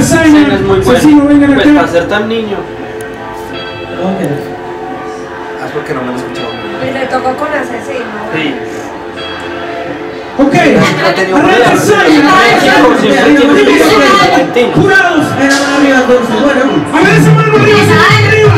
Zaina, asesino, vengan acá. Pues para ser tan niño. Ah, porque no me lo escuchaba. Y le tocó con asesino. Sí. Ok, arranca Zaina. Jurados. A ver esa mano arriba, esa mano arriba.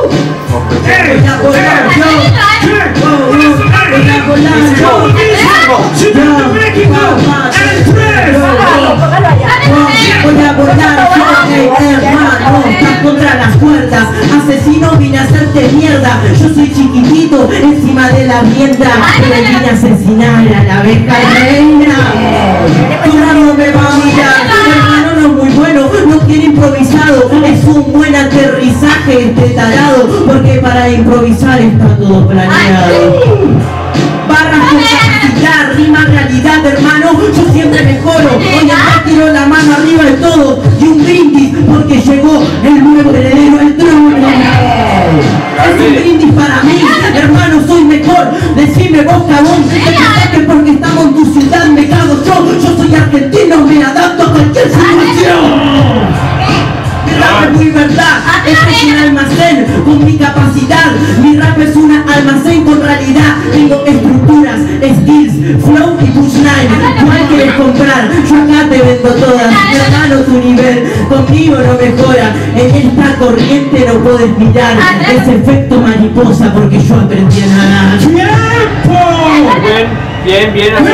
Voy a abordar, hermano, estás contra las cuerdas. Asesino, vine a hacerte mierda. Yo soy chiquitito, encima de la rienda. Pero vine a asesinar a la abeja reina. Tu no me va a mirar, hermano, no es muy bueno, no quiere improvisado. Es un buen aterrizaje este tarado, porque para improvisar está todo planeado. Barras con capacidad, rima realidad, hermano, yo siempre mejoro. Hoy acá quiero la mano arriba de todo y un brindis porque llegó el nuevo heredero del trono. Es un brindis para mí, hermano, soy mejor. Decime vos, cabrón, que porque estamos en tu ciudad me cago yo soy argentino, me adapto a cualquier situación. Mi rap es muy verdad, este es un almacén con mi capacidad. Mi rap es un almacén con realidad. Tengo estructuras, skills, flow y punchline. ¿Cuál quieres comprar? Yo acá te vendo todas. Mi hermano, tu nivel conmigo no mejora. En esta corriente no puedes mirar. Es efecto mariposa porque yo aprendí a nadar. ¡Tiempo! Bien.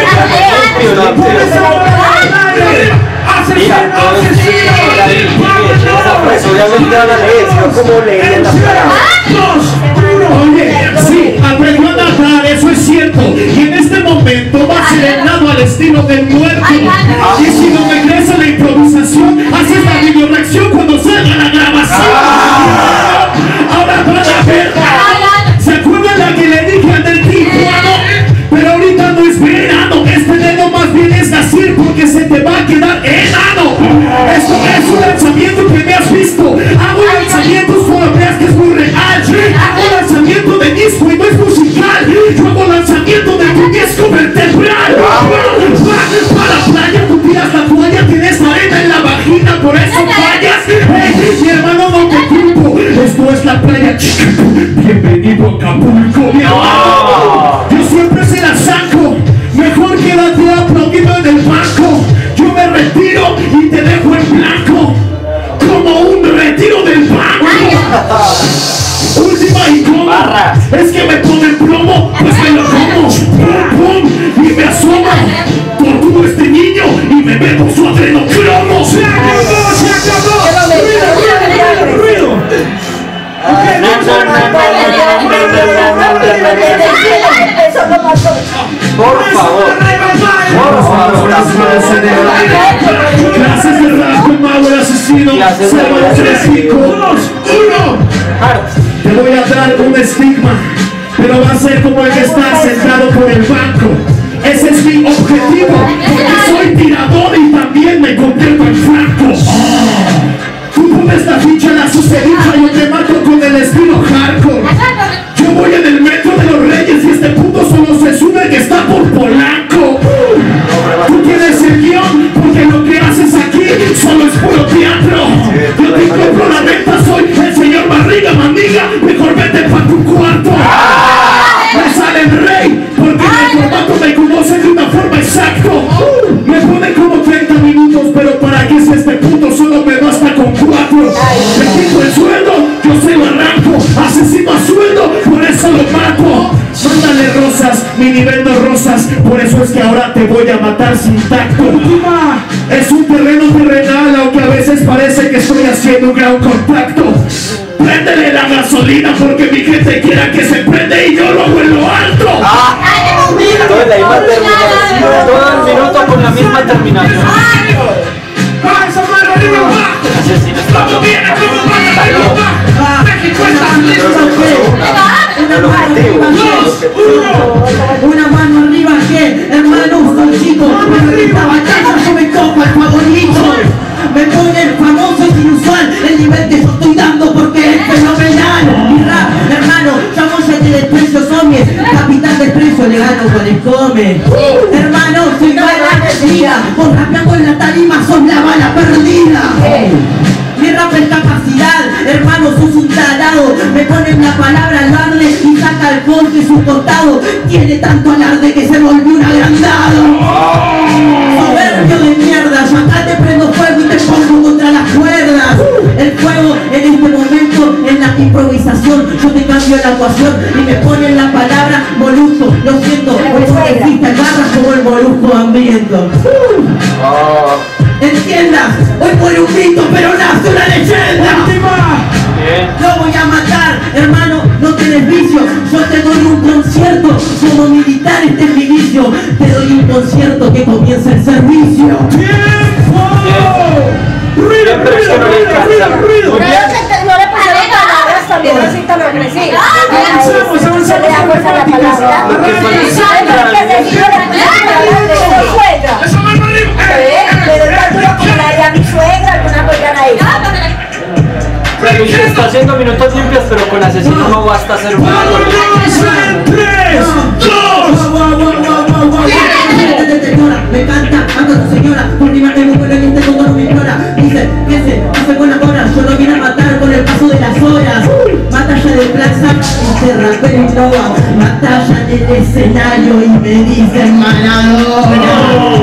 Obviamente van a leer, sino como leen las palabras. Oye, sí, aprendió a nadar, eso es cierto. Y en este momento va serenado al estilo del muerto. Y si no regresa la improvisación, haces la videoreacción cuando salga la grabación. Ahora van a ver. ¿Se acuerdan la que le dije al del tijuano? Pero ahorita no es verano. Este dedo más bien es decir porque se te va a quedar enano. Esto es un lanzamiento que me has visto. Hago lanzamientos cuando veas que es muy real. Hago lanzamiento de disco y no es musical. Yo hago lanzamiento de tu disco vertebral. Para la playa tú tiras la toalla, tienes arena en la vagina, por eso fallas. Hey, mi hermano, no te culpo. Esto es la playa. Bienvenido a Acapulco, mi hermano. Yo siempre se la saco. Mejor quédate aplaudido en el banco. Yo me retiro y te dejo en blanco. Como un retiro del banco. Última y como es que me ponen plomo, pues me lo como. Pum, y me asomo. Tortugo este niño y me meto su adrenocromo. ¡Se acabó! ¡Ruido! Por favor. Clases de rap con Mago el asesino. 0, 3, 5, 2, 1. Te voy a dar un estigma, pero va a ser como el que está sentado por el banco. Ese es mi objetivo, porque soy tirador y también me convierto en franco. Tú pones la ficha en la susodicha, yo te mato con el estilo hardcore. Yo voy en el metro de los Reyes y este punto solo se sube el que está por Polanco. Tú tienes el guión porque lo que haces aquí solo es puro teatro. Yo te compro la venta, soy el señor Barriga Mandiga. Mejor vete pa' tu cuarto. Me sale el rey porque en el formato me conocen de una forma exacta. Me ponen como 30 minutos, pero para que es este punto solo me basta con 4. Me quito el sueldo, yo se lo arranco. Asesino a sueldo, por eso lo mato. Mándale rosas, mi nivel no rosas. Por eso es que ahora te voy a matar sin tacto. Es un terreno terrenal, aunque a veces parece que estoy haciendo un gran contacto. Préndele la gasolina porque mi gente quiera que se prende y yo lo hago en lo alto. Todo la misma terminación. Todo el minuto con la misma terminación. Asesino está loco. Una mano arriba que, hermano, soy chico. Esta batalla yo me toco el favorito. Me pone el famoso y inusual. El nivel que yo estoy dando porque es fenomenal. Mi rap, hermano, llamoya de desprecio, somies. Capitán desprecio, le gano con el come. Hermano, soy mala mentira. Vos rapeando en la tarima sos la bala perdida. alcohol de su costado. Tiene tanto alarde que se volvió un agrandado. Soberbio de mierda, yo acá te prendo fuego y te pongo contra las cuerdas. El fuego en este momento, en la improvisación, yo te cambio la ecuación y me ponen la palabra molusco. Lo siento, hoy existe agarras como el molusco hambriento. Entiendas, hoy muere un mito, pero nace una leyenda. Lo voy a matar, hermano, no tenés vicio. Yo te doy un concierto, como militar este es mi vicio. Te doy un concierto que comienza el servicio. ¡Tiempo! ¡Ruido, ruido, ruido, ruido! No le pusieron palabras, también necesitan lo agresivo. Avanzamos, Se le da fuerza a la palabra. ¡Eso más arriba! Pero es tan duro como la de a mi suegra, alguna colgada ahí. Está haciendo minutos limpios, pero con asesino no basta hacer un ¡Vámonos en 3, 2! Señora, me encanta, ando tu señora, por mi madre muy buena y este todo no me ignora. Dice, ¿qué se hace con la hora? Yo lo vine a matar con el paso de las horas. Batalla de plaza, este rapero innova. Batalla en el escenario y me dicen Maradona.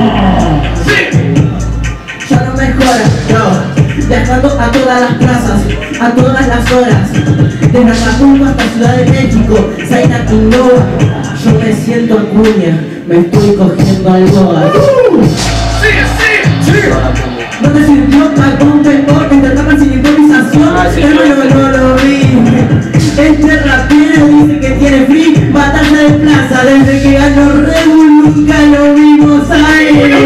Ya no mejora, no. Viajando a todas las plazas, a todas las horas. Desde Acapulco hasta Ciudad de México, Zaina Quinoa. Yo me siento Acuña, me estoy cogiendo algo. ¡Sigue! No te sirvió para contempor, que te tapan sin improvisación. Hermano, no lo vi. Este rapero dice que tiene free. Batalla de plaza, desde que ganó Red Bull nunca lo vimos ahí.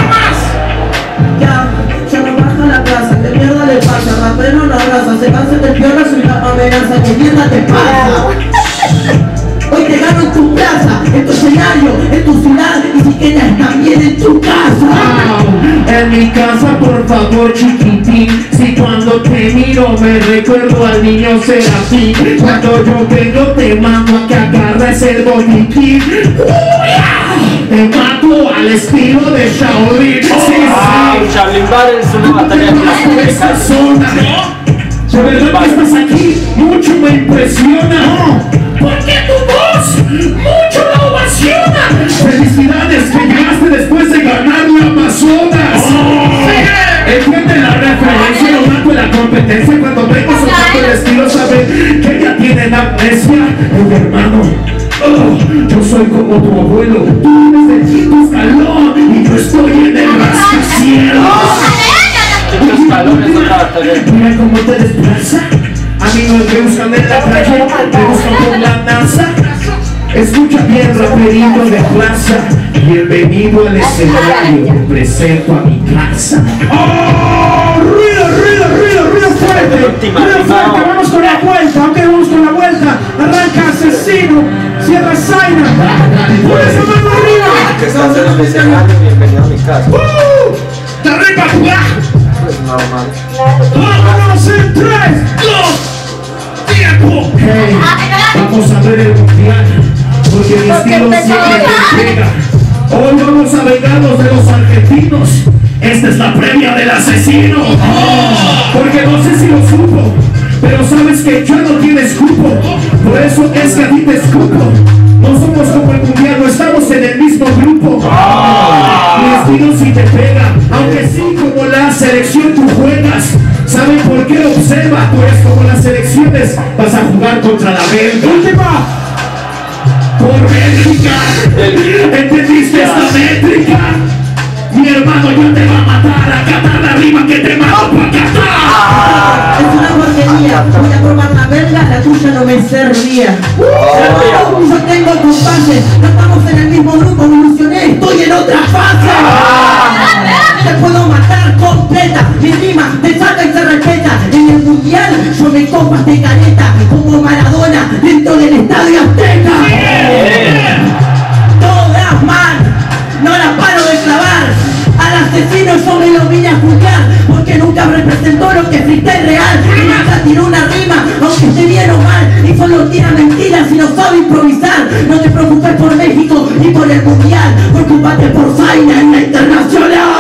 Ya no baja la plaza, ¿qué mierda le pasa? Rapero no abraza, se cansa de piola, soy una amenaza, ¿qué mierda te pasa? Hoy te gano en tu plaza, en tu escenario, en tu ciudad y si quieres también en tu casa. En mi casa, por favor, chiquitín. Si cuando te miro me recuerdo al niño Serafín. Cuando yo vengo te mando a que agarres el botiquín. Te mato al estilo de Shaolin. Shaolin Bar es una batalla de esa zona. De verdad que estás aquí, mucho me impresiona. Porque tu voz mucho la ovaciona. Felicidades que llegaste después de ganar la Amazonas. Entiende la referencia, lo mato en la competencia. Cuando vengo soltando el estilo, saben que ya tienen amnesia. Hermano, yo soy como tu abuelo. Tú eres del quinto escalón y yo estoy en el rascacielos. Mira cómo te desplaza. A mí no me buscan en la calle, me buscan por la NASA. Escucha bien, raperito de plaza. Bienvenido al escenario, te presento a mi casa. ¡Oh! ¡Ruido, ruido, ruido, ruido fuerte! ¡Ruido fuerte! Vamos con la vuelta, ok, vamos con la vuelta. Arranca Asesino, cierra Zaina. ¡Pon esa mano arriba! Que estás en el escenario, bienvenido a mi casa. ¡Te arriba, Pues normal. ¡vámonos en 3, 2, tiempo! Hey, vamos a ver el mundial, porque mi estilo siempre te entrega. Hoy vamos a vengarnos de los argentinos. Esta es la previa del asesino. Porque no sé si lo supo, pero sabes que ya no tienes cupo. Por eso es que a ti te escupo. No somos como el mundial, no estamos en el mismo grupo. Mi estilo sí te pega, aunque sí como la selección tú juegas. ¿Saben por qué? Observa, tú eres como las selecciones. Vas a jugar contra la Bélgica. ¡Última! Por Bélgica. ¿Entendiste esta métrica? Mi hermano ya te va a matar. A catar la rima que te mato pa' catar. Es una porquería, voy a probar la verga, la tuya no me servía. Yo tengo compases, no estamos en el mismo grupo, evolucioné, estoy en otra fase. Te puedo matar completa, mi rima te saca y se respeta. En el mundial yo me copas de careta, como Maradona dentro del estadio Azteca. Todas mal, no las paro de clavar. Al asesino yo me lo vine a juzgar, porque nunca representó lo que freestyle real. Y nunca tiró una rima, aunque esté bien o mal. Y solo tira mentiras y no sabe improvisar. No te preocupes por México ni por el mundial, preocupate por Zaina en la internacional.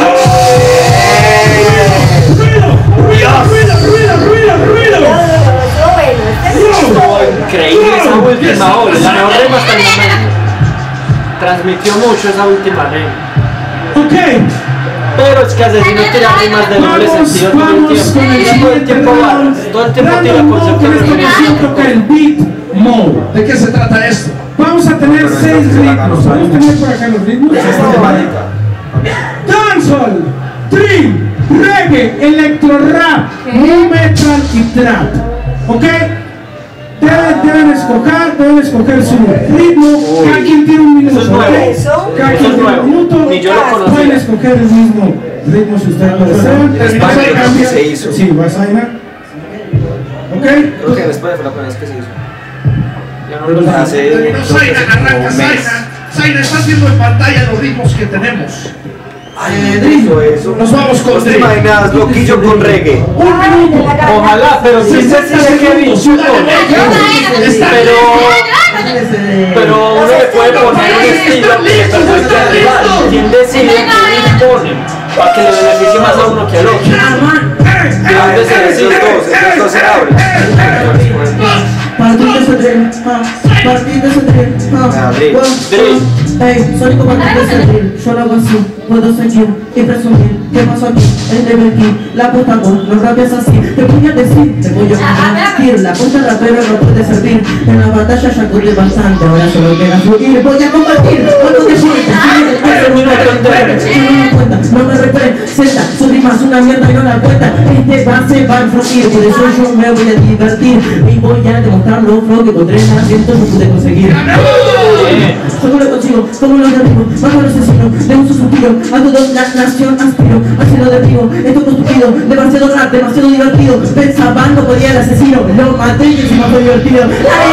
¡Ruido! ¡Ruido, ruido, ruido, ruido! increíble esa última ola, la mejor rima hasta el momento. Transmitió mucho esa última rima. Ok. Pero es que Asesino tira rimas de doble sentido todo el tiempo. Tira todo el tiempo barras, todo el tiempo tira conceptos referenciales. Toca el beat mode. ¿De qué se trata esto? Vamos a tener 6 ritmos. Vamos a tener por acá los ritmos. Dancehall, drill, reggae, electro rap, nu metal y trap. ¿Ok? Deben escoger su ritmo. Cada quien tiene un minuto. Eso es nuevo. ¿Ok? Cada quien tiene un minuto. Ni yo lo conocía. Pueden escoger el mismo ritmo si ustedes lo desean. En España creo que se hizo. Sí, Basaina. ¿Ok? Creo que en España fue la primera vez que se hizo. Hace Zaina, arranca Zaina, estás viendo en pantalla los ritmos que tenemos. eso. Nos vamos con ¿No te imaginas Loquillo con reggae? un minuto. Ojalá, pero sí se decide que pero uno le puede poner un estilo que le perjudique al rival. ¿Quién decide qué impone? Para que le beneficie más a uno que al otro. ¿De dónde se decide? Esos dos se abren. Partir de ese drill, partir de ese drill, ey, Sónico, partir de ese drill. Yo lo hago así, puedo seguir y presumir. ¿Qué pasó aquí? El de Belki, la puta voz, los rapeas así. Te voy a decir, te voy a compartir. La puta rapero no puede servir. En la batalla ya corrí bastante, ahora solo queda fluir. Voy a compartir, cuánto te falta. No me representa, su rima es una mierda y no la cuenta. Este base va a fluir, por eso yo me voy a divertir. Y voy a demostrar lo flow que con 3 asientos no pude conseguir. Yo lo consigo, como lo derribo, bajo el asesino, de un suspiro, a toda la nación aspiro, así lo derribo, esto es estúpido, demasiado rap, demasiado divertido, pensaba no podía el asesino, lo maté y encima fue divertido.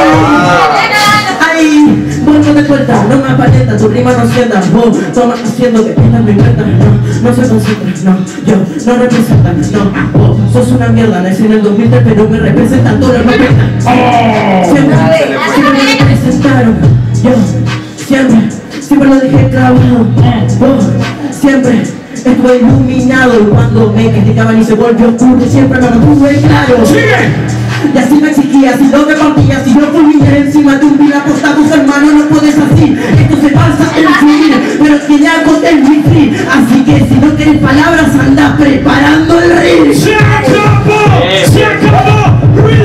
Ay, vos no te cuentas, no me aparenta, tu rima no sienta, vos tomas haciendo que esta me cuenta, no se concentra, no, yo no representa, no, vos sos una mierda, nací en el 2003 pero me representan todos los 90. Siempre me representaron, yo siempre lo dejé clavado, vos siempre estuve iluminado y cuando me criticaban y se volvió oscuro siempre me mantuve claro. Y así me exigías y no me partías y yo fulminé encima de un vil acostado, tus hermanos no puedes así, esto se pasa en fluir, pero tiene algo del free, así que si no quieres palabras anda preparando el reel. ¡Se acabó! ¡Se acabó! ¡Ruido!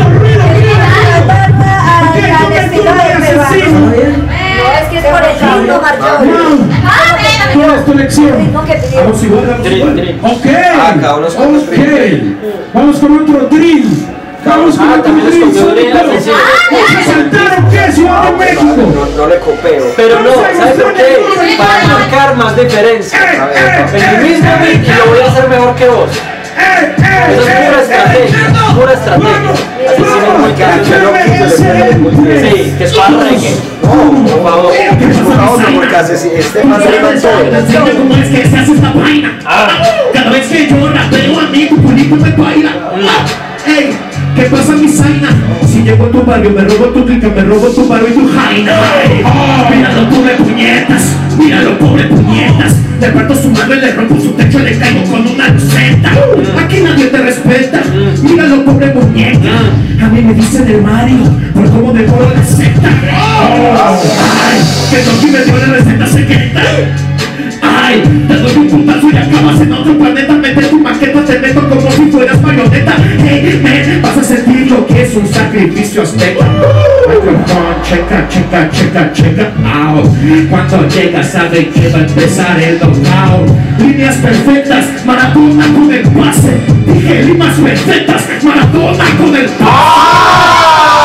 No, es que es por el ritmo, Marjorie. ¿Cuál es tu lección? Vamos igual. Ok. drill. Vamos con otro drill. Vamos con otro drill. ¿Se saltaron qué? Ciudad de México. No le copeo. Pero no, ¿sabes por qué? Para marcar más diferencia. En mi mismo beat y lo voy a hacer mejor que vos. Eso es pura estrategia. Asesino es muy caro. Sí, que es para reggae. Por favor. Porque este más arriba en todo. ¿Cómo es que se hace esta vaina? Cada vez que yo rapeo a mí, tu pulito me baila. Ey, ¿qué pasa, mi Zaina? Si llego a tu barrio, me robo tu clica, me robo tu barrio y tu jaina. Míralo, pobre puñetas, míralo, pobre puñetas. Le parto su madre, le rompo su techo, le caigo con una luceta. Aquí nadie te respeta, míralo, pobre muñeca. A mí me dicen el Mario, por cómo decoro la secta. Ay, que Donkey me dio la receta secreta. Ay, te doy un putazo y acabas en otro planeta. Mete tu maqueta, te meto como si fueras marioneta. Hey, vas a sentir lo que es un sacrificio azteca. Microphone, checa, out. Cuando llega sabe que va a empezar el knockout. Líneas perfectas, Maradona con el pase. Dije rimas perfectas, Maradona con el pase.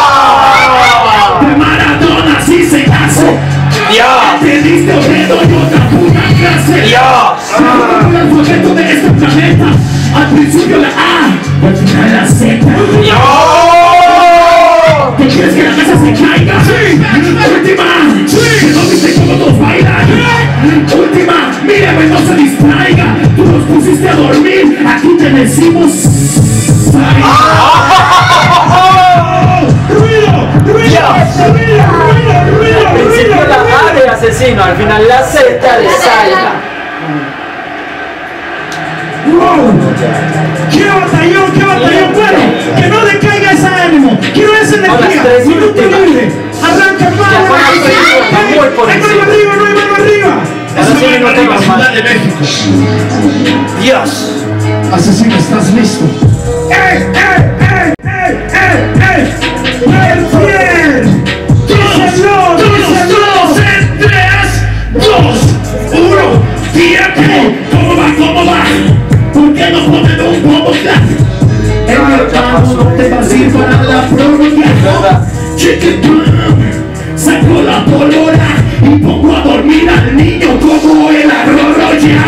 De Maradona sí se hace. Te diste un dedo y otra puta clase. El alfabeto de este planeta. Al principio la A, al final la Z. ¿Qué quieres que la casa se caiga? Última, que no viste cómo todos bailan. Última, mírame, no se distraiga. Tú nos pusiste a dormir, aquí te decimos. Al principio la A de asesino, al final la Z de Zaina. ¡Qué batallón! Bueno, que no decaiga ese ánimo. Quiero ese energía. tres Minuto últimas. libre. Arranca el mano. Muy por Hay mano encima. arriba, no hay mano arriba. Ahora sí, Esa mano no tengo arriba, más. Ciudad de México. Dios. Asesino, ¿estás listo? ¡Eh! ¡Bien! ¡Díselo! ¡2, en 3, 2, 1! ¡Tiempo! ¿Cómo va? ¿Por qué no ponen un bombo clap? En el campo no te vas a ir para la prórroga. ¿Verdad? Saco la pólvora y pongo a dormir al niño como el arroyo ya.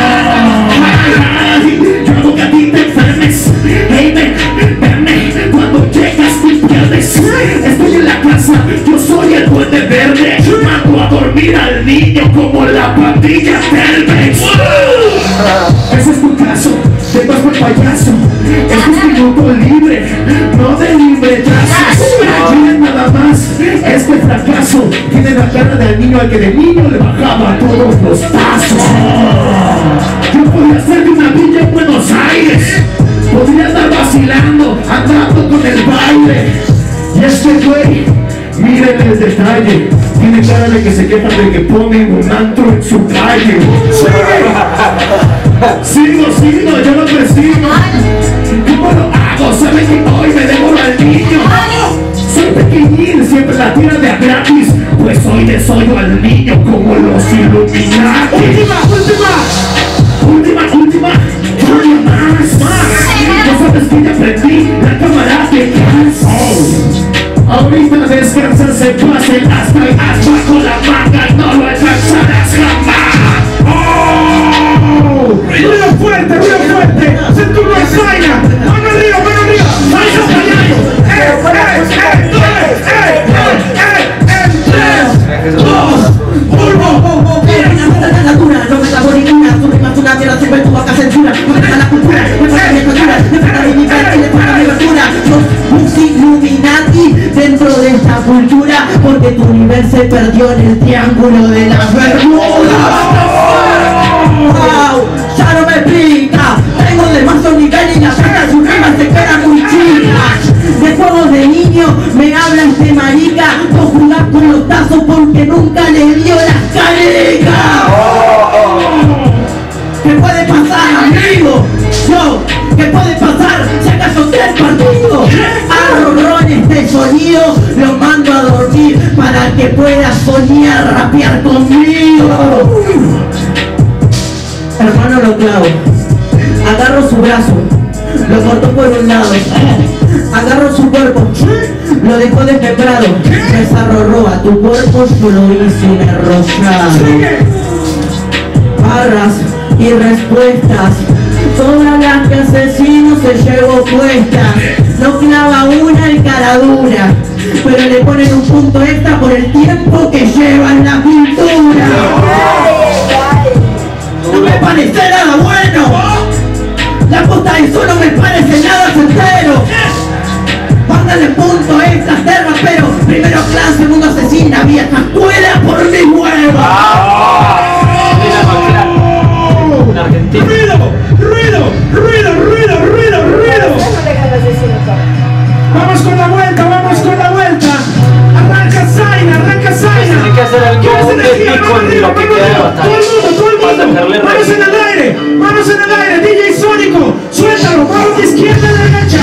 Yo hago que a ti te enfermes. Hey, verme cuando llegas tú pierdes. Estoy en la casa, yo soy el duende verde. Mando a dormir al niño como la pandilla Telmex. Ese es tu caso, te vas por payaso. Este es minuto libre, no de libre trazos. Miren nada más, este fracaso tiene la cara del niño al que de niño le bajaba todos los pasos. Yo podría ser de una villa en Buenos Aires, podría andar vacilando, andando con el baile. Y este güey, miren el detalle, tiene cara de que se queja de que ponen un antro en su calle. Sigo, yo lo persigo. ¿Cómo lo hago? ¿Saben que hoy me devoro al niño? Soy pequeñín, siempre la tira de a gratis. Pues hoy desollo al niño como los Illuminati. Última más. No sabes que ya aprendí la cámara de gas. Ahorita descansa, se pase hasta el as bajo la manga, no lo alcanzarás jamás. ¡Ruido fuerte! ¡Centurión a Zaina! ¡Mano arriba! ¡Zaina fallando! ¡En 3, 2, 1! No me cago ninguna, su rima es una mierda, siempre tu boca censura. No me deja la cultura, me falta mi cultura, me falta mi nivel y le falta mi abertura. Sos un Illuminati dentro de esta cultura, porque tu nivel se perdió en el triángulo de las Bermudas. ¡Wow! Ya no me explica, tengo demasiado nivel y la cara de su rima se queda muy chica. De juegos de niño me habla este marica, vos jugás con los tazos porque nunca le dio las canicas. ¿Qué puede pasar, amigo? ¿Qué puede pasar? Si acaso 3 partidos. Agarro este sonido, lo mando a dormir para que pueda soñar, rapear conmigo. Hermano, lo clavo. Agarro su brazo, lo corto por un lado. Agarro su cuerpo, lo dejo desmembrado. Desarrollo tu cuerpo, yo lo hice un enrollado. Barras y respuestas, todas las que asesino se llevó puestas. No clava una en cara dura, pero le ponen un punto extra por el tiempo que lleva en la pintura. No me parece nada bueno. La posta de eso no me parece nada certero. Mándale punto extra, terra, pero primero clan, segundo asesina, vieja escuela por mi huevo. En Argentina. ¡Ruido! Vamos con la vuelta. Arranca Zaina. Tiene que hacer algo épico en lo que queda de batalla. Todo el mundo. Manos en el aire. DJ Sónico. Suéltalo. Mano de izquierda a derecha.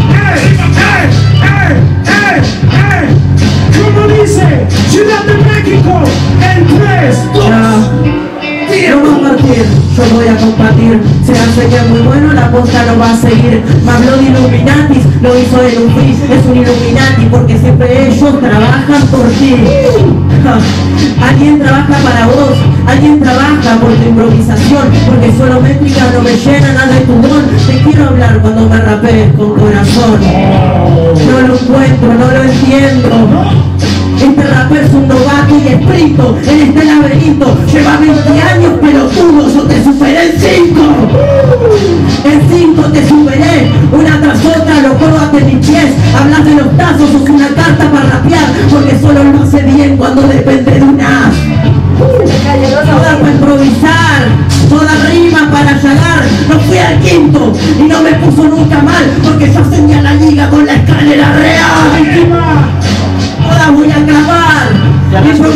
Como dice Ciudad de México. En 3, 2, No va a partir, yo voy a compartir. Se hace que es muy bueno, la posta no va a seguir. Mablón Illuminatis lo hizo en un freeze. Es un Illuminati porque siempre ellos trabajan por ti. Alguien trabaja para vos, alguien trabaja por tu improvisación, porque solo métrica no me llena nada de tu don. Te quiero hablar cuando me rapees con corazón. No lo encuentro, no lo entiendo. Este rapero es un novato y esprito en este laberinto. Lleva 20 años pelotudo, yo te superé en 5. En 5 te superé, una tras otra, los juego ante mis pies. Hablas de los tazos, sos una carta para rapear, porque solo lo hace bien cuando depende de un as. Toda para improvisar, toda rima para llegar. No fui al quinto y no me puso nunca mal, porque yo ascendí a la liga con la escalera real.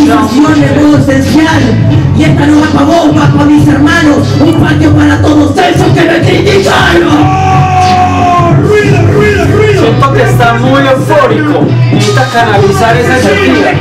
Organización de modo esencial. Y esta no va para vos, va para mis hermanos. Un patio para todos esos que me critican. Siento que está muy eufórico. Necesita canalizar esa energía.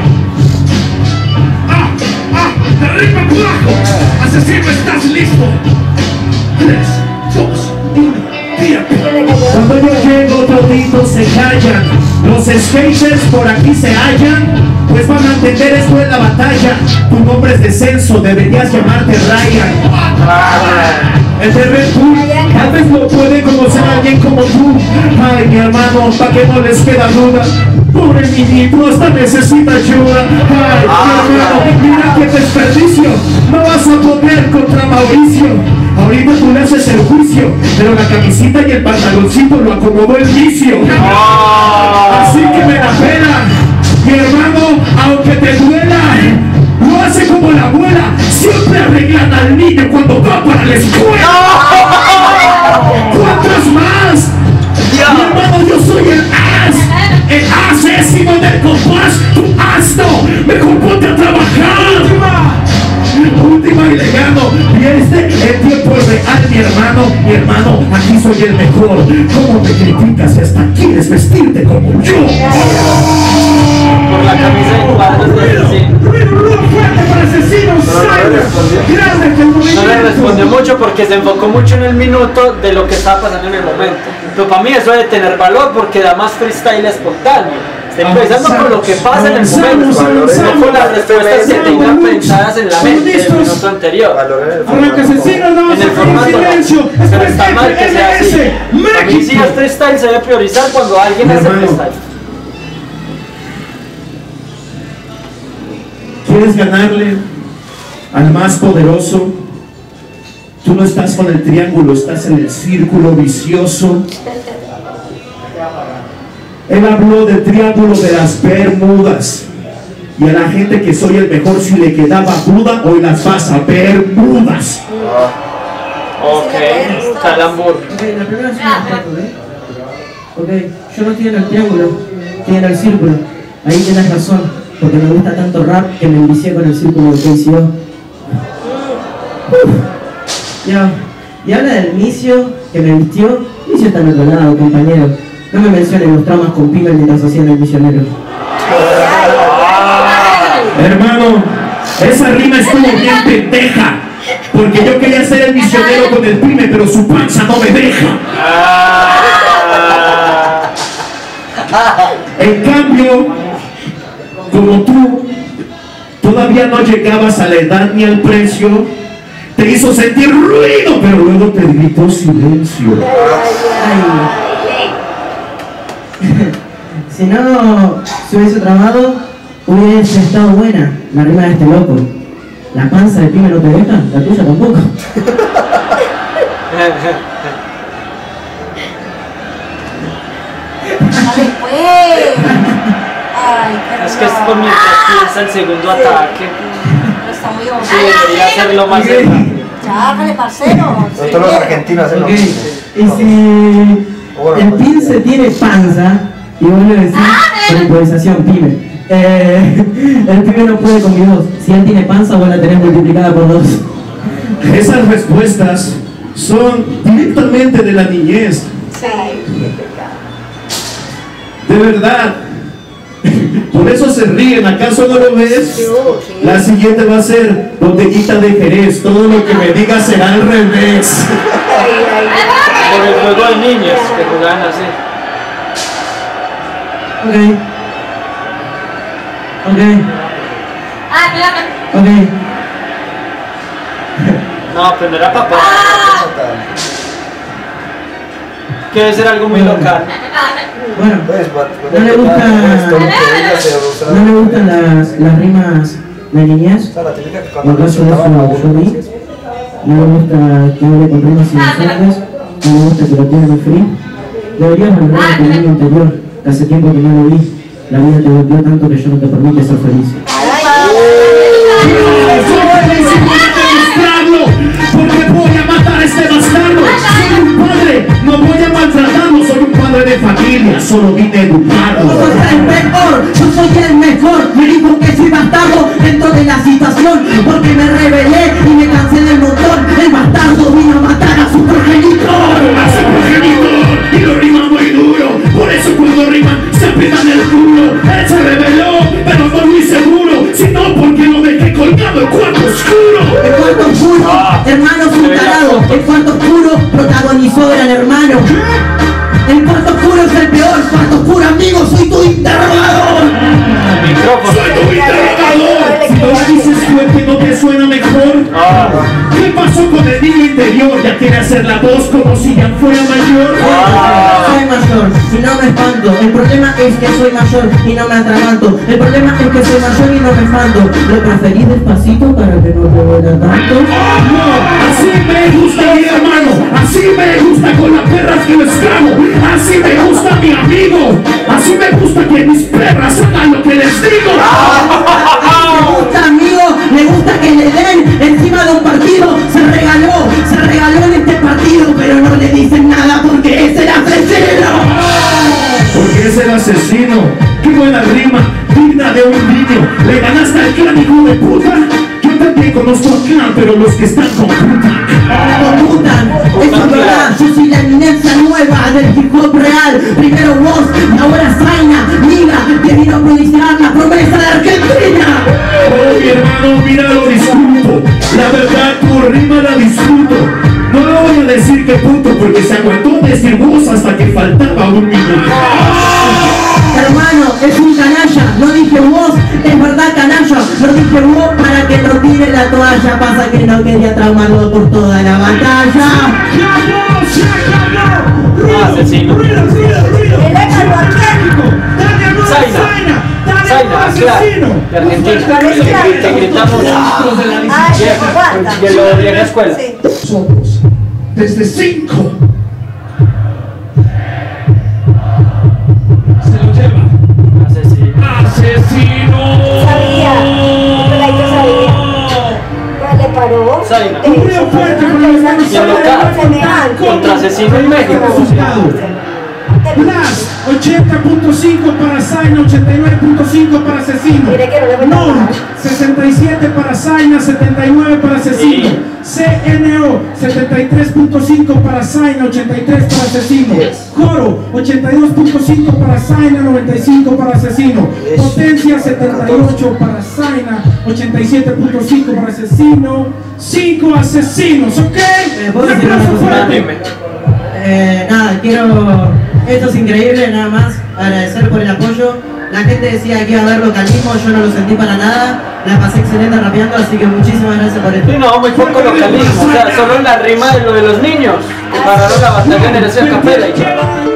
¡Arriba, abajo! ¡Asesino, estás listo! 3, 2, 1, tiempo. Cuando yo llego toditos se callan. Los skaters por aquí se hallan. Pues van a entender esto en la batalla. Tu nombre es descenso, deberías llamarte Ryan. El de Red Bull, tal vez no puede conocer a alguien como tú. Ay, mi hermano, pa' que no les queda duda. Pobre niñito, hasta necesita ayuda. Ay, mi hermano, mira qué desperdicio. No vas a poder contra Mauricio. Ahorita tú le haces el juicio, pero la camisita y el pantaloncito lo acomodó el vicio. Así que me da pena. Mi hermano, aunque te duela, lo hace como la abuela. Siempre arreglan al niño cuando va para la escuela. ¿Cuántos más? Mi hermano, yo soy el asesino del compás. Tu asno, mejor ponte a trabajar. Última y le gano. Y este el tiempo es real, mi hermano. Mi hermano, aquí soy el mejor. ¿Cómo me criticas y hasta quieres vestirte como yo? Por la camisa de cuadros de asesino. No le respondió mucho porque se enfocó mucho en el minuto de lo que estaba pasando en el momento. Pero para mí eso debe tener valor porque da más freestyle espontáneo. Está empezando con lo que pasa en el momento, no con las respuestas que tengan pensadas en la mente del minuto anterior. En el formato no. Pero está mal que sea así. A mí sí el freestyle se debe priorizar cuando alguien hace freestyle. ¿Quieres ganarle al más poderoso? Tú no estás con el triángulo, estás en el círculo vicioso. Él habló del triángulo de las Bermudas. Y a la gente que soy el mejor, si le quedaba duda, hoy las vas a ver mudas. Ok, calambur. Ok, la primera es una foto, Ok, yo no estoy en el triángulo, estoy en el círculo. Ahí tienes razón, porque me gusta tanto rap que me envicié con el círculo de KCO. Ya, y habla del Micio que me vistió. Micio está en otro lado, compañero. No me mencionen los traumas con Pimer mientras hacían el misionero. Hermano, esa rima estuvo bien pendeja. Porque yo quería ser el misionero con el Pime, pero su panza no me deja. En cambio, como tú todavía no llegabas a la edad ni al precio, te hizo sentir ruido, pero luego te gritó silencio. Si no se hubiese trabado, hubiese estado buena la rima de este loco. La panza de Pime no te deja, la tuya tampoco. Es que es por mientras piensa el segundo ataque. Está muy Sí, debería hacerlo más cerca. Ya, hágale, parcero. Nosotros los argentinos hacen lo Ok, mismo. y si el Pince tiene panza, y vos le decís con improvisación, Pime. El Pime no puede con mi voz. Si él tiene panza, vos la tenés multiplicada por 2. Esas respuestas son directamente de la niñez. De verdad. Por eso se ríen, ¿acaso no lo ves? La siguiente va a ser botellita de Jerez. Todo lo que me digas será al revés. Por el juego de niños que jugaban así. Ok. No, pero no era papá. Que debe ser algo muy local. Bueno, no le gustan las rimas de niñez. En caso de eso, yo vi. No le gusta que hable con rimas inocentes. No le gusta que lo tiene muy free. Deberías volver a tu niño interior, que hace tiempo que no lo vi. La vida te golpeó tanto que yo no te permite ser feliz. Porque voy a matar a este bastardo. Soy un padre, no voy a maltratarlo. Soy un padre de familia, solo vine a educarlo. Yo soy el mejor, yo soy el mejor. Me dijo que soy bastardo. separado. El cuarto oscuro protagonizó Gran Hermano. El cuarto oscuro es el peor. Cuarto oscuro, amigo, soy tu interrogador. Soy tu interrogador. Si no la dices fuerte, ¿no te suena mejor? ¿Qué pasó con el niño interior? Ya quiere hacer la voz como si ya fuera mayor. Soy mayor y no me espanto. El problema es que soy mayor y no me atraganto. El problema es que soy mayor y no me espanto. Lo preferí despacito para que no te duela tanto. No, así me gusta mi hermano. Así me gusta con las perras que lo esclavo. Así me gusta mi amigo. Así me gusta que mis perras hagan lo que les digo. Me gusta, amigo, me gusta que le den encima de un partido. Se regaló en este partido, pero no le dicen nada porque es el asesino. Porque es el asesino. Qué buena rima, digna de un niño. Le ganaste al clan, hijo de puta. Yo también conozco al clan, pero los que están computan. Computan, eso es verdad. Yo soy la eminencia nueva del hip hop real. Primero vos y ahora Zaina, amiga, que vino a codiciar la promesa de Argentina. Oh, mi hermano, mira, lo disfruto. La verdad, tu rima la disfruto. No le voy a decir que puto, porque se aguantó decir vos hasta que faltaba un minuto. Hermano, es un canalla, no dije vos, es verdad canalla. Lo dije vos para que no tire la toalla. Pasa que no quería traumarlo por toda la batalla. Asesino. Zaina, claro, de Argentina. Te gritamos de lo de la escuela. Somos desde 5. Se lo lleva. ¡Asesino! Sabía. Yo sabía. Pues le paró. Zaina. Y en local, contra Asesino en México. Blast, 80.5 para Zaina, 89.5 para Asesino. NON, 67 para Zaina, 79 para Asesino. CNO, 73.5 para Zaina, 83 para Asesino. Coro, 82.5 para Zaina, 95 para Asesino. Potencia, 78 para Zaina, 87.5 para Asesino. 5 asesinos, ¿ok? ¿puedo Un decir aplauso una cosa? fuerte. Nada, quiero... Esto es increíble, nada más, agradecer por el apoyo. La gente decía que iba a haber localismo, yo no lo sentí para nada. La pasé excelente rapeando, así que muchísimas gracias por esto. Sí, no, muy poco localismo, o sea, solo la rima de lo de los niños. Que pararon la batalla en Herencia Capela y